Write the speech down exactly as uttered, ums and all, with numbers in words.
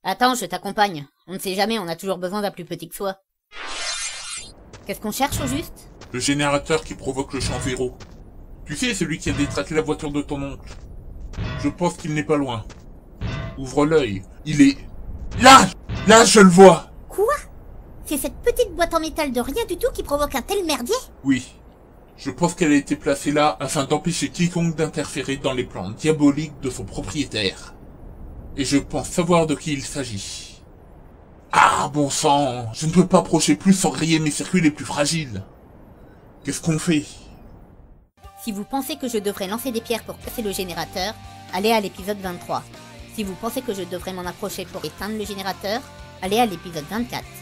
Attends, je t'accompagne. On ne sait jamais, on a toujours besoin d'un plus petit que soi. Qu'est-ce qu'on cherche au juste? Le générateur qui provoque le champ zéro. Tu sais, celui qui a détraqué la voiture de ton oncle. Je pense qu'il n'est pas loin. Ouvre l'œil. Il est... Là! Là, je le vois! Quoi? C'est cette petite boîte en métal de rien du tout qui provoque un tel merdier? Oui. Je pense qu'elle a été placée là afin d'empêcher quiconque d'interférer dans les plans diaboliques de son propriétaire. Et je pense savoir de qui il s'agit. Ah, bon sang, je ne peux pas approcher plus sans griller mes circuits les plus fragiles. Qu'est-ce qu'on fait? Si vous pensez que je devrais lancer des pierres pour casser le générateur, allez à l'épisode vingt-trois. Si vous pensez que je devrais m'en approcher pour éteindre le générateur, allez à l'épisode vingt-quatre.